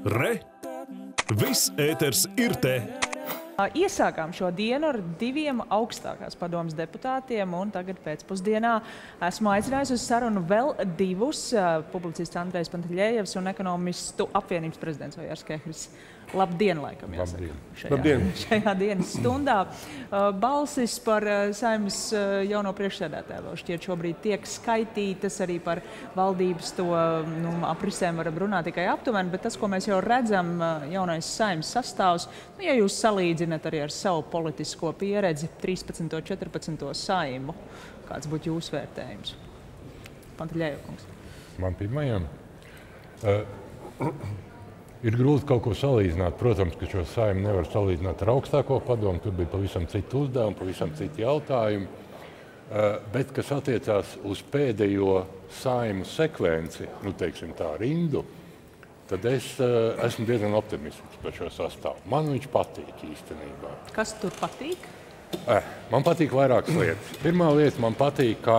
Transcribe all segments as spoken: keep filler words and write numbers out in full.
Re! Viss ēters ir te! Iesākām šo dienu ar diviem augstākās padomes deputātiem, un tagad pēcpusdienā esmu aicinājusi uz sarunu vēl divus publicists Andrejs Pantaļējevs un ekonomistu apvienības prezidents Ojārs Kehris. Labdien, laikam jāsaka. Šajā, Labdien. šajā dienas stundā. Balsis par Saeimas jauno priekšsēdētāju vēl šķiet šobrīd tiek skaitītas, arī par valdības to nu, aprisēm varam runāt tikai aptuveni, bet tas, ko mēs jau redzam, jaunais Saeimas sastāvs, nu, ja jūs salīdzināt arī ar savu politisko pieredzi, trīspadsmito, četrpadsmito Saimu, kāds būtu jūsu vērtējums? Pantaļējev kungs. Man pirmajam. Uh, ir grūti kaut ko salīdzināt. Protams, ka šo Saimu nevar salīdzināt ar augstāko padomu. Tur bija pavisam citi uzdevumi, pavisam citi jautājumi. Uh, bet, kas attiecās uz pēdējo Saimu sekvenci, nu, teiksim tā, rindu, tad es uh, esmu diezgan optimistisks par šo sastāvu. Man viņš patīk īstenībā. Kas tur patīk? Eh, man patīk vairākas lietas. Pirmā lieta man patīk, ka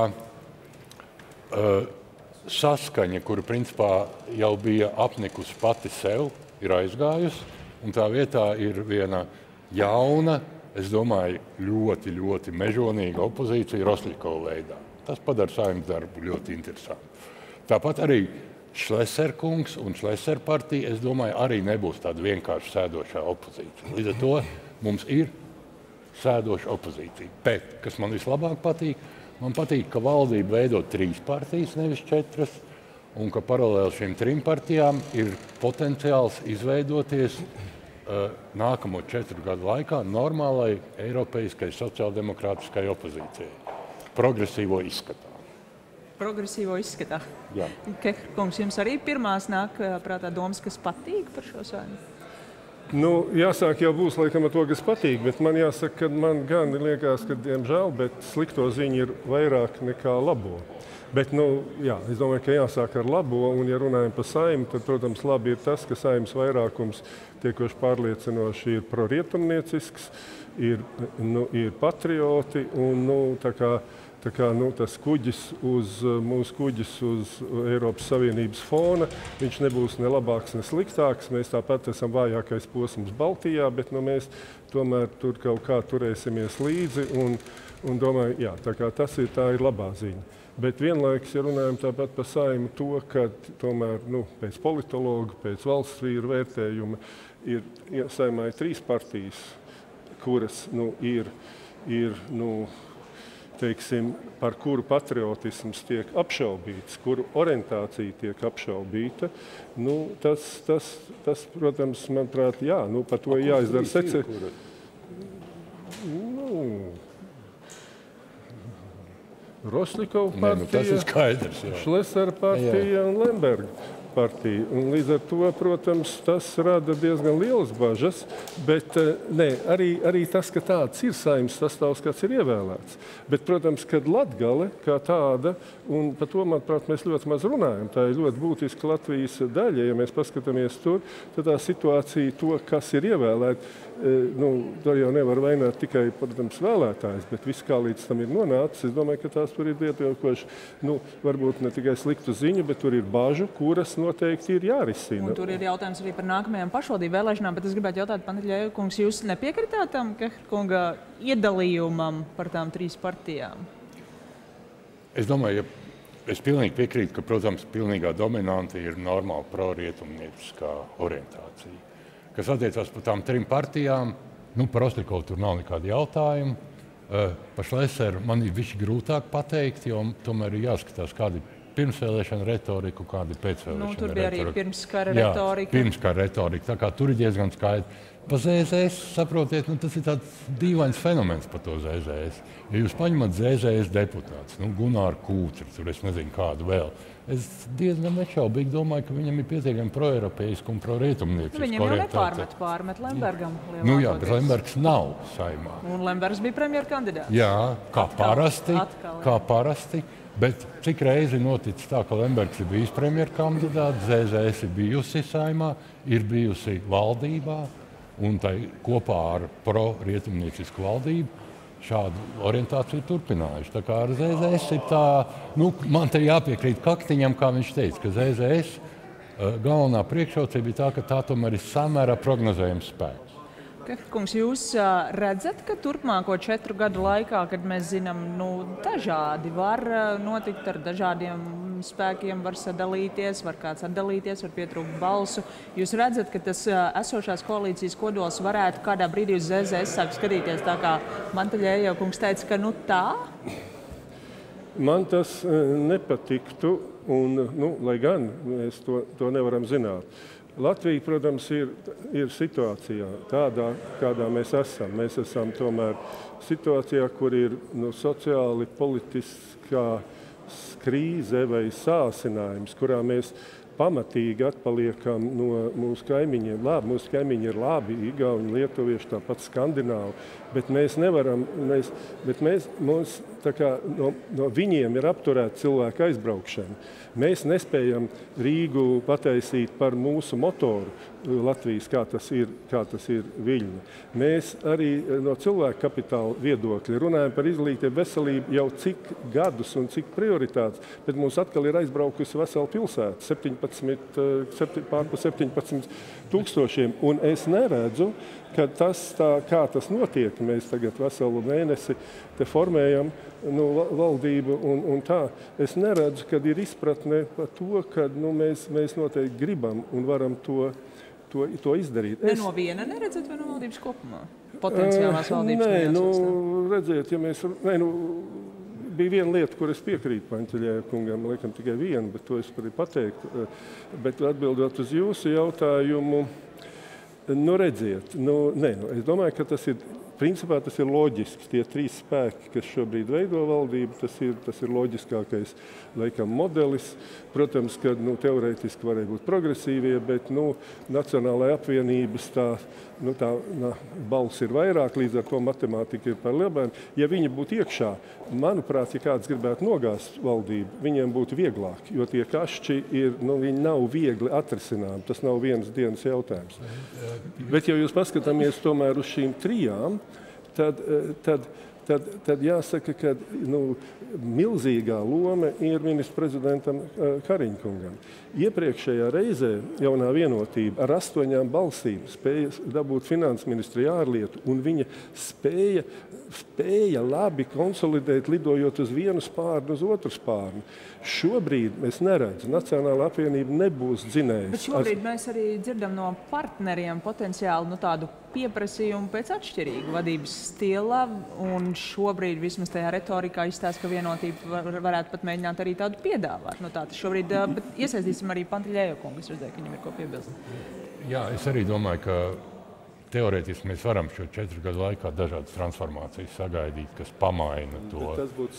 uh, saskaņa, kura principā jau bija apnikusi pati sev, ir aizgājusi, un tā vietā ir viena jauna, es domāju, ļoti, ļoti mežonīga opozīcija Rosļikova veidā. Tas padara Saeimas darbu ļoti interesantu. Tāpat arī Šleser kungs un Šleser partija, es domāju, arī nebūs tāda vienkārši sēdošā opozīcija. Līdz ar to mums ir sēdoša opozīcija. Bet, kas man vislabāk patīk, man patīk, ka valdība veido trīs partijas, nevis četras, un ka paralēli šīm trim partijām ir potenciāls izveidoties uh, nākamo četru gadu laikā normālai eiropeiskai sociāldemokrātiskai opozīcijai. Progresīvo izskatā. Progresīvo izskatā. Jā. Kehra kungs, jums arī pirmās nāk prātā domas, kas patīk par šo Saimu? Nu, jāsāk jau būs laikam ar to, kas patīk, bet man jāsaka, ka man gan liekas, ka, diemžēl, bet slikto ziņu ir vairāk nekā labo. Bet, nu, jā, es domāju, ka jāsāk ar labo, un ja runājam par Saimu, tad, protams, labi ir tas, ka Saimas vairākums tiekoši pārliecinoši ir prorietumniecisks, ir, nu, ir patrioti, un, nu, tā kā Tā kā nu, tas kuģis uz, mūsu kuģis uz Eiropas Savienības fona, viņš nebūs ne labāks, ne sliktāks. Mēs tāpat esam vājākais posms Baltijā, bet nu, mēs tomēr tur kaut kā turēsimies līdzi. Un, un domāju, jā, tā kā tas ir, tā ir labā ziņa. Bet vienlaikus, ja runājam tāpat par Saimu to, ka tomēr nu, pēc politologu, pēc valsts vīru vērtējuma ir ja, Saimā ir trīs partijas, kuras nu, ir, ir nu, teiksim, par kuru patriotisms tiek apšaubīts, kuru orientācija tiek apšaubīta, nu, tas, tas, tas, protams, manuprāt, jā, nu, par to jāizdara secē. Nu, Rosļikova partija, ne, nu, tas ir skaidrs, jā. Šlesera partija jā. Un Lemberga partija. Un līdz ar to, protams, tas rada diezgan lielas bažas, bet ne, arī, arī tas, ka tāds ir Saeimas sastāvs, kāds ir ievēlēts. Bet, protams, kad Latgale kā tāda, un par to, manuprāt, mēs ļoti maz runājam, tā ir ļoti būtiska Latvijas daļa, ja mēs paskatāmies tur, tad tā situācija to, kas ir ievēlēt, nu, to jau nevar vainot tikai, protams, vēlētājs, bet viss kā līdz tam ir nonācis, es domāju, ka tās tur ir iepilkoši, nu, varbūt ne tikai sliktu ziņu, bet tur ir bažu, kuras noteikti ir jārisina. Un tur ir jautājums arī par nākamajām pašvaldību vēlēšanām, bet es gribētu jautāt, Pantaļējev kungs, jūs nepiekritāt tam Kehra kunga iedalījumam par tām trīs partijām? Es domāju, ja es pilnīgi piekrītu, ka, protams, pilnīgā dominanta ir normāla prorietumnieciskā orientācija. Kas attiecās par tām trim partijām, nu, par Rosļikovu tur nav nekādi jautājumi. Uh, par Šleseru man ir višķi grūtāk pateikt, jo tomēr ir jāskatās, kādi pirmsvēlēšana retorika, kādi pēcvēlēšana retorika. Nu, tur bija retorika. Arī pirmskara retorika. Jā, pirmskara retorika. Tā kā tur ir diezgan skaidri. Pa Z Z S, saprotiet, nu, tas ir tāds dīvains fenomens par to Z Z S. Ja jūs paņemat Z Z S deputāts, nu, Gunāru Kūtru, tur es nezinu kādu vēl, es diezgan nešaubīgi domāju, ka viņam ir pietiekami proeiropeisku un prorietumniecisku orientāciju. Viņam jau nepārmet, pārmet Lembergam. Nu jā, bet Lembergs nav Saimā. Un Lembergs bija premjerkandidāts. Jā, kā atkal, parasti, atkal, kā parasti. Bet cik reizi noticis tā, ka Lembergs ir bijis premjerkandidāts, Z Z S ir bijusi Saimā, ir bijusi valdībā, un tai kopā ar pro-rietumniecisku valdību šādu orientāciju turpinājuši. Tā kā ar Z Z S ir tā, nu, man te jāpiekrīt Kaktiņam, kā viņš teica, ka Z Z S galvenā priekšrocība ir tā, ka tā tomēr ir samērā prognozējams spēks. Kungs, jūs uh, redzat, ka turpmāko četru gadu laikā, kad mēs zinām, nu, dažādi var uh, notikt ar dažādiem spēkiem, var sadalīties, var kāds atdalīties, var pietrūkt balsu. Jūs redzat, ka tas uh, esošās koalīcijas kodols varētu kādā brīdī uz Z Z S sākt skatīties tā, kā Mantaļēja kungs teica, ka nu tā? Man tas uh, nepatiktu, un, nu, lai gan mēs to, to nevaram zināt. Latvija, protams, ir, ir situācijā tādā, kādā mēs esam. Mēs esam tomēr situācijā, kur ir nu, sociāli politiskā krīze vai sāsinājums, kurā mēs pamatīgi atpaliekam no mūsu kaimiņiem. Labi, mūsu kaimiņi ir labi, Igauni, Lietuvieši, tāpat Skandināvi, bet mēs nevaram, mēs, bet mēs, mums, tā kā, no, no viņiem ir apturēta cilvēka aizbraukšana. Mēs nespējam Rīgu pataisīt par mūsu motoru Latvijas, kā tas ir, kā tas ir Viļņa. Mēs arī no cilvēku kapitāla viedokļa runājam par izglītību, veselību jau cik gadus un cik prioritātes, bet mums atkal ir aizbraukusi vesela pilsēta, septiņpadsmit, pārpa septiņpadsmit tūkstošiem, un es neredzu, ka tas tā, kā tas notiek. Mēs tagad veselu mēnesi te formējam nu, valdību un, un tā. Es neredzu, kad ir izpratne par to, ka nu, mēs, mēs noteikti gribam un varam to, to, to izdarīt. Ne no viena neredzat vai no valdības kopumā? Potenciālās valdības Nē, nu, redziet, ja mēs... Nē, nu, bija viena lieta, kur es piekrītu Mantaļēja kungam, laikam tikai viena, bet to es varu pateikt. Bet atbildot uz jūsu jautājumu, nu redziet, nu, nē, nu, es domāju, ka tas ir, principā tas ir loģisks. Tie trīs spēki, kas šobrīd veido valdību, tas ir, tas ir loģiskākais, laikam, modelis. Protams, ka nu, teorētiski varēja būt progresīvie, bet nu, Nacionālajā apvienības tā, nu, tā na, balss ir vairāk, līdz ar to matemātika ir par lielbēm. Ja viņi būtu iekšā, manuprāt, ja kāds gribētu nogāzt valdību, viņiem būtu vieglāk, jo tie kašķi ir, nu, viņi nav viegli atrisināmi. Tas nav vienas dienas jautājums. Bet, ja jūs paskatāmies tomēr uz šīm trijām, tad, tad, tad, tad jāsaka, ka nu, milzīgā loma ir ministra prezidentam Kariņkungam. Iepriekšējā reizē jaunā vienotība ar astoņām balsīm spēja dabūt finanses ministriju ārlietu, un viņa spēja, spēja labi konsolidēt, lidojot uz vienu spārnu, uz otru spārnu. Šobrīd mēs neredzam, Nacionālā apvienība nebūs dzinējis. Bet šobrīd mēs arī dzirdam no partneriem potenciāli nu, tādu pieprasījumu pēc atšķirīgu vadības stila, un šobrīd vismaz tajā retorikā izstāsta, ka vienotība var, varētu pat mēģināt arī tādu piedāvāt. Nu, tā, šobrīd, bet iesaistīsim arī Mantaļēja kungu, es redzēju, ka viņam ir ko piebilst. Jā, es arī domāju, ka teorētiski mēs varam šo četru gadu laikā dažādas transformācijas sagaidīt, kas pamaina to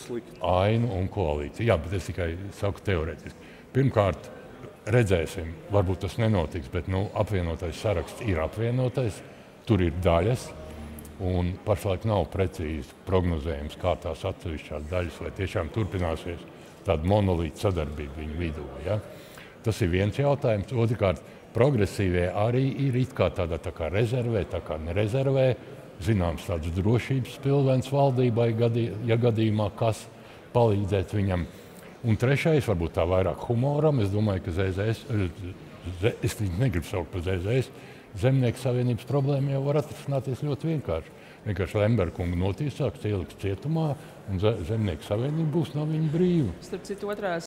ainu un koalīciju. Jā, bet es tikai saku teorētiski. Pirmkārt, redzēsim, varbūt tas nenotiks, bet nu, apvienotais saraksts ir apvienotais, tur ir daļas, un pašlaik nav precīzi prognozējums, kā tās atsevišķās daļas, vai tiešām turpināsies tāda monolīta sadarbība viņu vidū. Ja? Tas ir viens jautājums. Otrkārt, progresīvie arī ir it kā tādā tā kā rezervē, tā kā nerezervē, zināms tāds drošības pilvens valdībai, gadī, ja gadījumā kas palīdzēt viņam. Un trešais, varbūt tā vairāk humoram, es domāju, ka Z Z S, es negribu saukt par Z Z S, Zemnieku savienības problēma jau var atrisināties ļoti vienkārši. Vienkārši Lemberkungu notiesāks, ieliks cietumā, un Zemnieku savienība būs no viņa brīva. Starp citu, otrās